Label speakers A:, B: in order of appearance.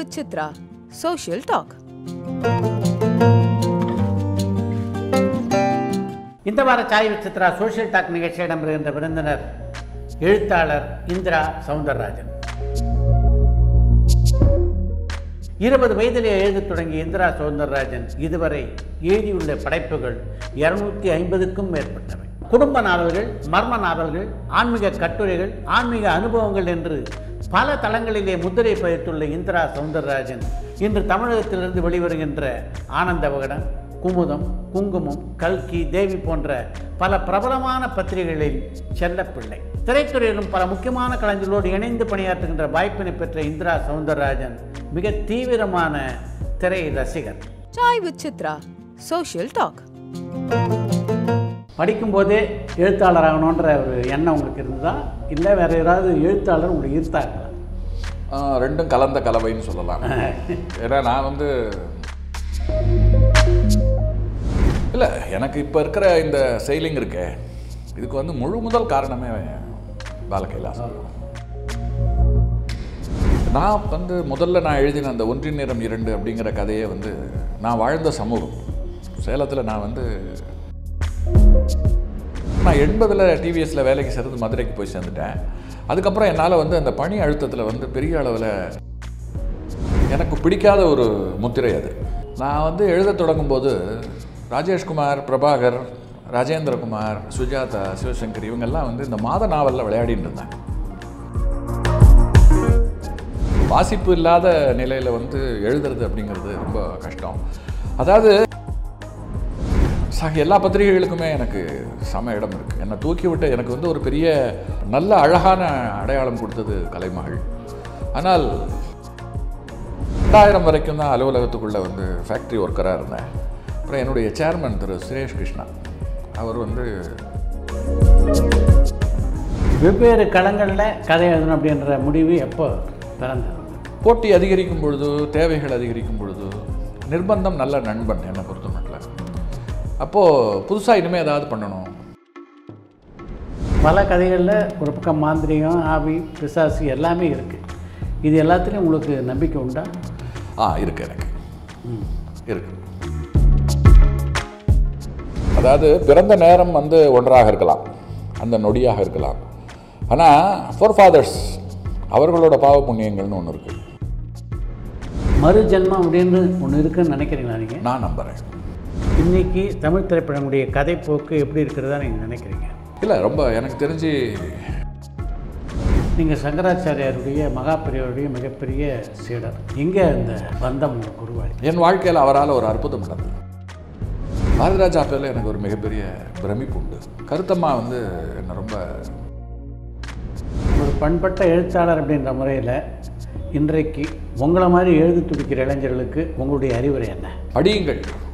A: with Chithra, Social Talk.
B: இந்த வார Chai with Chitra social talk நிகழ்ச்சியிடம் வருகின்ற விருந்தினர் எழுத்தாளர் இந்திரா சவுந்தரராஜன். 20 வயதிலே எழுதத் தொடங்கிய இந்திரா சவுந்தரராஜன் இதுவரை எழுதியுள்ள படைப்புகள் 250க்கும் மேற்பட்டவை. குடும்ப நாவல்கள், மர்ம நாவல்கள், ஆன்மீக கட்டுரைகள், ஆன்மீக அனுபவங்கள் என்று பல தளங்களிலே முத்திரை பதித்துள்ள இந்திரா சவுந்தரராஜன் இன்று தமிழகத்திலிருந்து வெளிவருகின்ற ஆனந்த விகடன், குமுதம், குங்குமம், கல்கி, தேவி போன்ற பல பிரபலமான பத்திரிகைகளில் செல்லப்பிள்ளை. திரைத்துறையிலும் பல முக்கியமான கலைஞர்களோடு இணைந்து பணியாற்றுகின்ற வாய்ப்பினை பெற்ற இந்திரா சவுந்தரராஜன் மிக தீவிரமான திரை ரசிகர்.
A: Chai with Chitra, social talk.
B: படிக்கும்போதே எழுத்தாளர் ஆகணுன்ற ஒரு எண்ணம் உங்களுக்கு இருந்ததா, இல்லை வேறு யாராவது எழுத்தாளர் உங்களுக்கு ஈர்த்தாங்களா?
C: ரெண்டும் கலந்த கலவைன்னு சொல்லலாம். ஏன்னா நான் இல்லை, எனக்கு இப்போ இருக்கிற இந்த செயலிங் இருக்கே, இதுக்கு முழு முதல் காரணமே பாலகைலாசம். நான் முதல்ல நான் எழுதின அந்த ஒன்றின் நிறம் 2 அப்படிங்கிற கதையை நான் வாழ்ந்த சமூகம் சேலத்தில். நான் 80ல் டிவிஎஸில் வேலைக்கு சேர்ந்து மதுரைக்கு போய் சேர்ந்துட்டேன். அதுக்கப்புறம் என்னால் அந்த பணி அழுத்தத்தில் பெரிய அளவில் எனக்கு பிடிக்காத ஒரு முத்திரை அது. நான் எழுத தொடங்கும்போது ராஜேஷ்குமார், பிரபாகர், ராஜேந்திரகுமார், சுஜாதா, சிவசங்கர் இவங்கெல்லாம் இந்த மாத நாவலில் விளையாடிட்டு இருந்தாங்க. வாசிப்பு இல்லாத நிலையில் எழுதுறது அப்படிங்கிறது ரொம்ப கஷ்டம். அதாவது எல்லா பத்திரிகைகளுக்குமே எனக்கு சம இடம் இருக்குது. என்னை தூக்கி விட்டு எனக்கு ஒரு பெரிய நல்ல அழகான அடையாளம் கொடுத்தது கலைமகள். ஆனால் 2000 வரைக்கும் தான் அலுவலகத்துக்குள்ளே ஃபேக்ட்ரி ஒர்க்கராக இருந்தேன். அப்புறம் என்னுடைய சேர்மன் திரு சுரேஷ் கிருஷ்ணா அவர்
B: வெவ்வேறு களங்களில் கதை எழுதணும் அப்படின்ற முடிவு எப்போ பிறந்தது?
C: போட்டி அதிகரிக்கும் பொழுது, தேவைகள் அதிகரிக்கும் பொழுது, நிர்பந்தம் நல்ல நண்பன் என்னை பொறுத்த மட்டும். அப்போது புதுசாக இனிமேல் ஏதாவது பண்ணணும்.
B: பல கதைகளில் ஒரு பக்கம் மாந்திரிகம், ஆவி, பிசாசு எல்லாமே இருக்குது. இது எல்லாத்துலேயும் உங்களுக்கு நம்பிக்கை உண்டா?
C: இருக்குது, எனக்கு இருக்குது. அதாவது பிறந்த நேரம் ஒன்றாக இருக்கலாம், அந்த நொடியாக இருக்கலாம். ஆனால் ஃபோர்ஃபாதர்ஸ் அவர்களோட பாவ புண்ணியங்கள்னு ஒன்று இருக்குது.
B: மறு ஜென்மம் அப்படின்னு ஒன்று இருக்குன்னு நினைக்கிறீங்களா நீங்கள்?
C: நான் நம்புகிறேன்.
B: இன்றைக்கி தமிழ் திரைப்படங்களுடைய கதை போக்கு எப்படி இருக்கிறதா நீங்கள் நினைக்கிறீங்க?
C: இல்லை, ரொம்ப எனக்கு தெரிஞ்சு
B: நீங்கள் சங்கராச்சாரியாருடைய மகாபெரியருடைய மிகப்பெரிய சீடர். எங்கே அந்த பந்தம் உங்களுக்கு உருவாகி?
C: என் வாழ்க்கையில் அவரால் ஒரு அற்புதம் நடந்தது. பாரதிராஜா பேரில் எனக்கு ஒரு மிகப்பெரிய பிரமிப்பு உண்டு. கருத்தம்மா என்னை ரொம்ப
B: ஒரு பண்பட்ட எழுத்தாளர் அப்படின்ற முறையில் இன்றைக்கு உங்களை மாதிரி எழுதி துடிக்கிற இளைஞர்களுக்கு உங்களுடைய அறிவுரை என்ன?
C: படியுங்கள்.